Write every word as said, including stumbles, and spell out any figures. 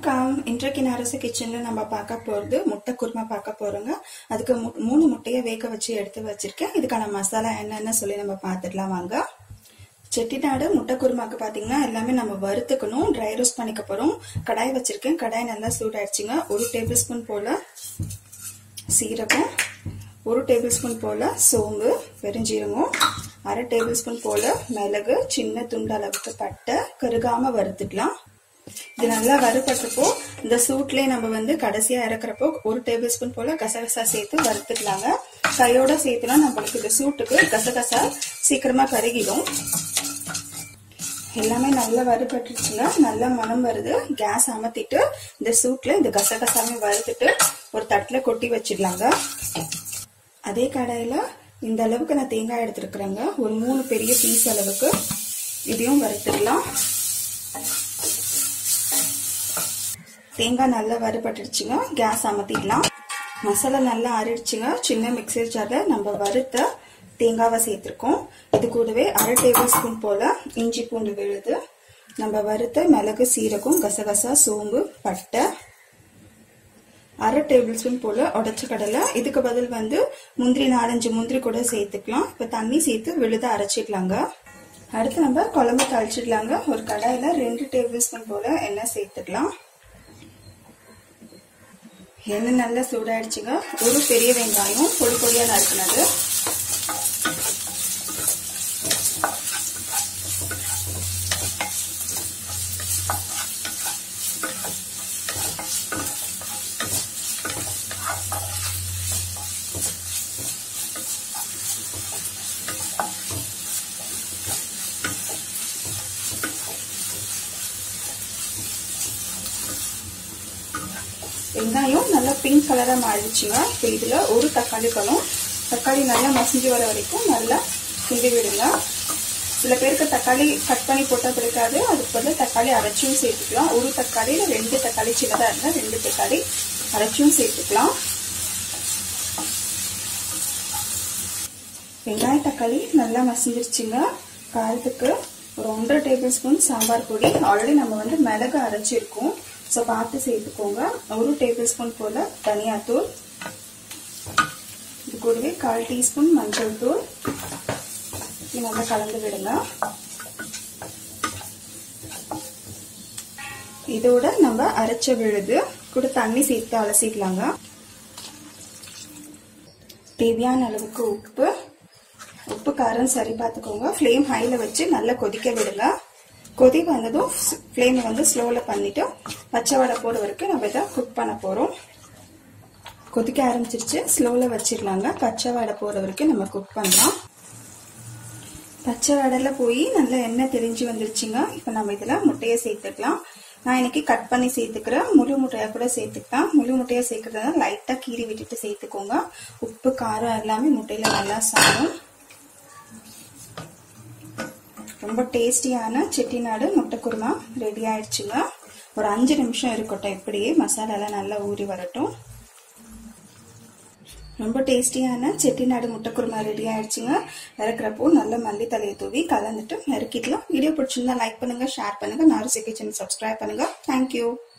Welcome. இன்றைக்கு நாரசு கிச்சன்ல நம்ம பார்க்க போறது முட்டை குருமா பார்க்க போறோங்க. அதுக்கு மூணு முட்டையை வேக வச்சு எடுத்து வச்சிருக்கேன். இதுக்கான மசாலா என்னன்னு சொல்லி நம்ம பார்த்துடலாம் வாங்க. செட்டிநாடு முட்டை குருமாக்கு பாத்தீங்கன்னா எல்லாமே நம்ம வறுத்துக்கணும், ட்ரை ரோஸ்ட் பண்ணிக்க போறோம். கடாய் வச்சிருக்கேன். கடாய் நல்லா சூடாயிடுச்சுங்க. ஒரு டேபிள் ஸ்பூன் போல சீரகம், ஒரு டேபிள் ஸ்பூன் போல சோம்பு பெருஞ்சீரகம், அரை டேபிள் ஸ்பூன் போல மிளகு, சின்ன துண்டு அளவுக்கு பட்டை கருகாம வறுத்துக்கலாம். இது நல்லா வறுபட்டப்போ இந்த சூட்லயே நம்ம வந்து கடைசியா இறக்குறப்போ ஒரு டேபிள் ஸ்பூன் போல கசகசா சேர்த்து வறுத்துக்கலாங்க. கையோட சேர்த்துனா நம்மளுக்கு இந்த சூட்டுக்கு கசகசா சீக்கிரமா கருகிடும். எல்லாமே நல்லா வறுபட்டுருச்சுங்க. நல்ல மனம் வருது. கேஸ் அமர்த்திட்டு இந்த சூட்ல இந்த கசகசாமே வறுத்துட்டு ஒரு தட்டுல கொட்டி வச்சிடலாங்க. அதே கடாயில இந்த அளவுக்கு நான் தேங்காய் எடுத்துருக்குறேங்க. ஒரு மூணு பெரிய பீஸ் அளவுக்கு இதையும் வறுத்துடலாம். தேங்காய் நல்லா வறுபட்டுருச்சுங்க. கேஸ் அமர்த்திடலாம். மசாலா நல்லா அரைச்சுங்க. சின்ன மிக்சர் ஜார்ல நம்ம வறுத்த தேங்காவை சேர்த்திருக்கோம். இது கூடவே அரை டேபிள் ஸ்பூன் போல இஞ்சி பூண்டு விழுது, நம்ம வறுத்த மிளகு, சீரகம், கசகசா, சோம்பு, பட்டை, அரை டேபிள் ஸ்பூன் போல உடைச்ச கடலை. இதுக்கு பதில் வந்து முந்திரி நாலஞ்சு முந்திரி கூட சேர்த்துக்கலாம். இப்ப தண்ணி சேர்த்து விழுத அரைச்சிடலாங்க. அடுத்து நம்ம குழம்பு தாளிச்சிடலாங்க. ஒரு கடாயில ரெண்டு டேபிள் ஸ்பூன் போல எண்ணெய் சேர்த்துக்கலாம். எண்ணெய் நல்லா சூடாயிடுச்சுங்க. ஒரு பெரிய வெங்காயம் பொடி பொடியா நறுக்குனது, வெங்காயம் நல்லா பிங்க் கலரா மாறிடுச்சுங்க. இப்போ இதுல ஒரு தக்காளி பழம், தக்காளி நல்லா மசிஞ்சு வர வரைக்கும் நல்லா கிண்டி விடுங்க. சில பேருக்கு தக்காளி கட் பண்ணி போட்டா பிடிக்காது, அதுக்கு பதில் தக்காளி அரைச்சும் சேர்த்துக்கலாம். ஒரு தக்காளியில ரெண்டு தக்காளி சின்னதா இருந்தா ரெண்டு தக்காளி அரைச்சும் சேர்த்துக்கலாம். வெங்காய தக்காளி நல்லா மசிஞ்சிருச்சுங்க. காரத்துக்கு ஒரு ஒன்றரை டேபிள் ஸ்பூன் சாம்பார் பொடி. ஆல்ரெடி நம்ம வந்து மிளகு அரைச்சிருக்கோம், ஸோ பார்த்து சேர்த்துக்கோங்க. ஒரு டேபிள் ஸ்பூன் போல தனியாத்தூள், இது கூடவே கால் டீஸ்பூன் மஞ்சள் தூள். இது நல்லா கலந்து விடுங்க. இதோட நம்ம அரைச்ச விழுது கூட தண்ணி சேர்த்து அலசிக்கலாங்க. தேவையான அளவுக்கு உப்பு, உப்பு காரம் சரி பார்த்துக்கோங்க. ஃப்ளேம் ஹைல வச்சு நல்லா கொதிக்க விடுங்க. கொதி வந்ததும் ஃப்ளேமை வந்து ஸ்லோல பண்ணிட்டு பச்சை வடை போற வரைக்கும் நம்ம இதை குக் பண்ண போறோம். கொதிக்க ஆரம்பிச்சிருச்சு, ஸ்லோல வச்சிடலாங்க. பச்சை வடை போற வரைக்கும் நம்ம குக் பண்ணலாம். பச்சை வடையில போய் நல்லா எண்ணெய் தெரிஞ்சு வந்துருச்சுங்க. இப்ப நம்ம இதுல முட்டையை சேர்த்துக்கலாம். நான் இன்னைக்கு கட் பண்ணி சேர்த்துக்கிறேன். முழு முட்டையா கூட சேர்த்துக்கலாம். முழு முட்டையா சேர்க்கறதுனால லைட்டா கீறி விட்டுட்டு சேர்த்துக்கோங்க. உப்பு காரம் எல்லாமே முட்டையில நல்லா சாரும். ரொம்ப டேஸ்டியான செட்டிநாடு முட்டை குருமா ரெடி ஆயிடுச்சுங்க. ஒரு அஞ்சு நிமிஷம் இருக்கட்டும், இப்படியே மசாலாலாம் நல்லா ஊறி வரட்டும். ரொம்ப டேஸ்டியான செட்டிநாடு முட்டை குருமா ரெடி ஆயிடுச்சுங்க. இறக்குறப்போ நல்ல மல்லி தலையை தூவி கலந்துட்டு இறக்கிக்கலாம். வீடியோ பிடிச்சிருந்தா லைக் பண்ணுங்க, ஷேர் பண்ணுங்க, நாரசு கிச்சன் சப்ஸ்கிரைப் பண்ணுங்க. தேங்க்யூ.